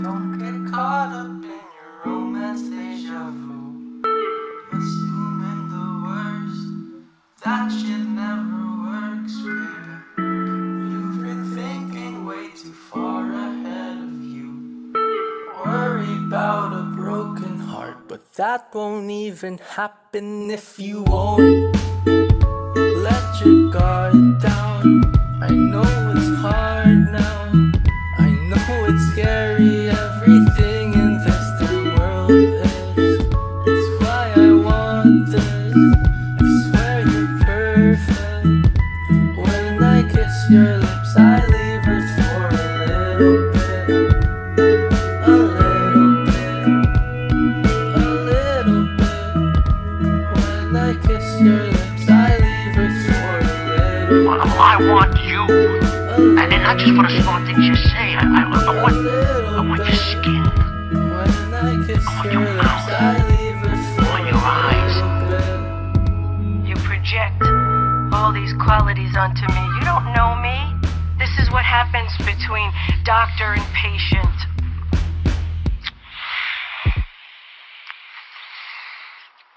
Don't get caught up in your romance deja vu. Assuming the worst, that shit never works, baby. You've been thinking way too far ahead of you. Worry about a broken heart, but that won't even happen if you won't let your guard down. I know it's hard now, I know it's scary, everything in this damn world is. It's why I want this, I swear you're perfect. When I kiss your lips I leave Earth for a little bit. A little bit, a little bit. When I kiss your lips I leave Earth for a little bit. I want you, and not just for the small things you say. I want your skin. When I kiss your lips, I leave it for your eyes. You project all these qualities onto me. You don't know me. This is what happens between doctor and patient.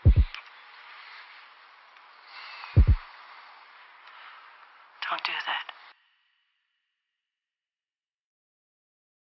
Don't do that.